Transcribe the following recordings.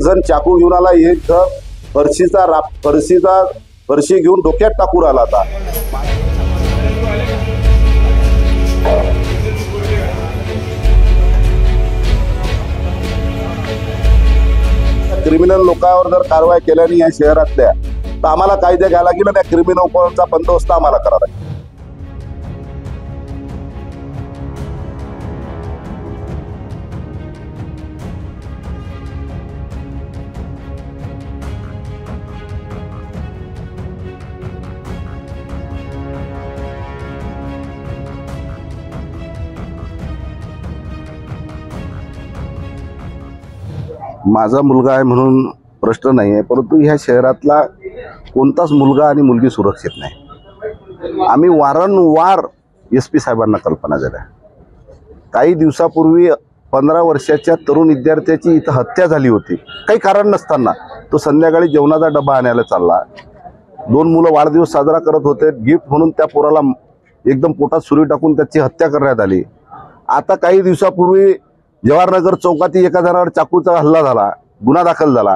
जण चाकू घेऊन आला, एक जण फरशी घेऊन डोक्यात टाकून आला होता। क्रिमिनल लोकांवर जर कारवाई केल्याने या शहरातल्या तर आम्हाला कायदे घ्यायला लागेल, त्या क्रिमिनलचा बंदोबस्त आम्हाला करावा लागेल। माझा मुलगा आहे म्हणून प्रश्न नाही आहे, परंतु ह्या शहरातला कोणताच मुलगा आणि मुलगी सुरक्षित नाही। आम्ही वारंवार SP साहेबांना कल्पना दिल्या। काही दिवसापूर्वी 15 वर्षाच्या तरुण विद्यार्थ्याची इथं हत्या झाली होती, काही कारण नसताना। तो संध्याकाळी जेवणाचा डबा आणायला चालला, 2 मुलं वाढदिवस साजरा करत होते, गिफ्ट म्हणून त्या पोराला एकदम पोटात सुरी टाकून त्याची हत्या करण्यात आली। आता काही दिवसापूर्वी जवाहरनगर चौकाती एका जणावर चाकूचा हल्ला झाला, गुन्हा दाखल झाला।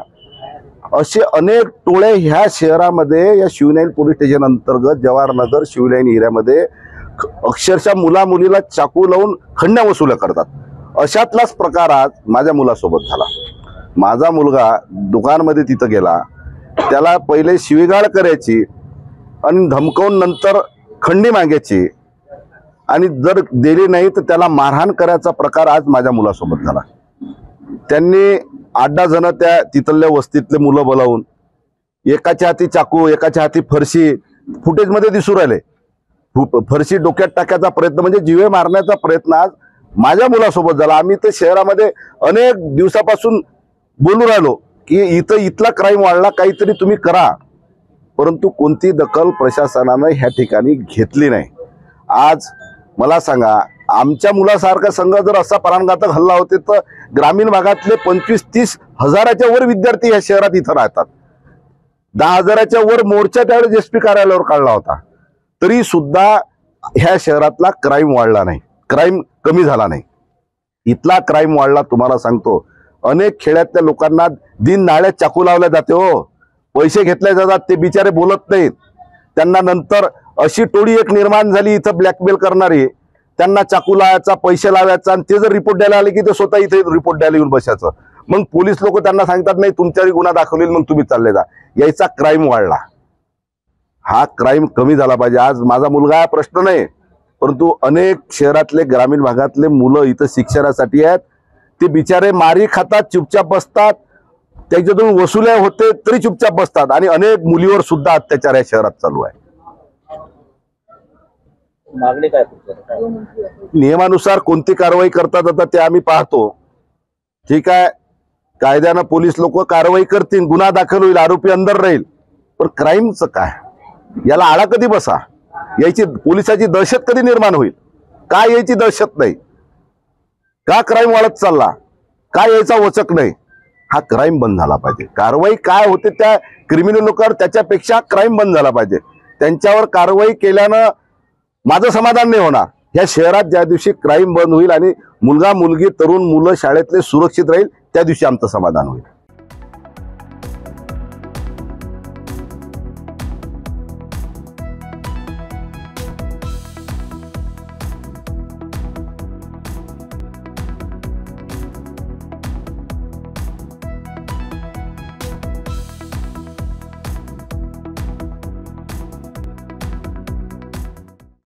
असे अनेक टोळे ह्या शहरामध्ये या शिवलाईन पोलीस स्टेशन अंतर्गत जवाहरनगर शिवलाईन एरियामध्ये अक्षरशः मुला मुलीला चाकू लावून खंड्या वसुल्या करतात। अशातलाच प्रकार आज माझ्या मुलासोबत झाला। माझा मुलगा दुकानमध्ये तिथं गेला, त्याला पहिले शिवीगाळ करायची आणि धमकावून नंतर खंडी मागायची आणि जर दिली नाही तर त्याला मारहाण करायचा प्रकार आज माझ्या मुलासोबत झाला। त्यांनी 8-10 जण त्या तिथल्या वस्तीतले मुलं बोलावून एकाच्या हाती चाकू, एकाच्या हाती फरशी, फुटेजमध्ये दिसू राहिले। फरशी डोक्यात टाकायचा प्रयत्न म्हणजे जीवे मारण्याचा प्रयत्न आज माझ्या मुलासोबत झाला। आम्ही तर शहरामध्ये अनेक दिवसापासून बोलू राहिलो की इथला क्राईम वाढला, काहीतरी तुम्ही करा, परंतु कोणती दखल प्रशासनाने ह्या ठिकाणी घेतली नाही। आज मला सांगा, आमच्या मुलासारखा संघ जर असा प्राणघातक हल्ला होते तर ग्रामीण भागातले 25-30 हजाराच्या वर विद्यार्थी या शहरात इथं राहतात। 10 हजाराच्या वर मोर्चा त्यावेळेस SP कार्यालयावर काढला होता, तरी सुद्धा ह्या शहरातला क्राईम वाढला नाही, क्राईम कमी झाला नाही। इथला क्राईम वाढला तुम्हाला सांगतो। अनेक खेड्यातल्या लोकांना दिन नाळ्यात चाकू लावल्या जाते, हो पैसे घेतले जातात, ते बिचारे बोलत नाहीत। त्यांना नंतर अशी टोळी एक निर्माण झाली इथं ब्लॅकमेल करणारी, त्यांना चाकू लावायचा, पैसे लावायचा, आणि ते जर रिपोर्ट द्यायला आले की ते स्वतः इथे रिपोर्ट द्यायला येऊन बसायचं। मग पोलीस लोक त्यांना सांगतात नाही तुमच्यावर गुन्हा दाखल होईल, मग तुम्ही चालले जा। याचा क्राईम वाढला, हा क्राईम कमी झाला पाहिजे। आज माझा मुलगा हा प्रश्न नाही, परंतु अनेक शहरातले ग्रामीण भागातले मुलं इथं शिक्षणासाठी आहेत, ते बिचारे मारी खातात, चुपचाप बसतात, त्याच्यातून वसुल्या होते तरी चुपचाप बसतात, आणि अनेक मुलीवर सुद्धा अत्याचार या शहरात चालू आहे। मागणी काय? नियमानुसार कोणती कारवाई करतात आता ते आम्ही पाहतो। ठीक आहे, कायद्यानं पोलीस लोक कारवाई करतील, गुन्हा दाखल होईल, आरोपी अंदर राहील, पण क्राईमचं काय? याला आळा कधी बसा? याची पोलिसाची दहशत कधी निर्माण होईल? का याची दहशत नाही? का क्राईम वाढत चालला? का याचा वचक नाही? हा क्राईम बंद झाला पाहिजे। कारवाई काय होते त्या क्रिमिनल लोकांवर, त्याच्यापेक्षा क्राईम बंद झाला पाहिजे। त्यांच्यावर कारवाई केल्यानं माझं समाधान नाही होणार। या शहरात ज्या दिवशी क्राईम बंद होईल आणि मुलगा मुलगी तरुण मुलं शाळेतले सुरक्षित राहील, त्या दिवशी आमचं समाधान होईल।